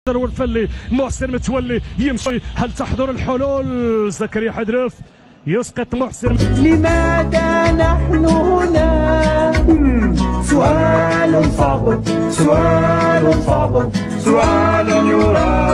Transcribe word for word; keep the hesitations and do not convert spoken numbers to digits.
والفلي محسن متولي يمشي. هل تحضر الحلول؟ زكريا حدرف يسقط محسن. لماذا نحن هنا؟ سؤال صعب، سؤال صعب، سؤال يرى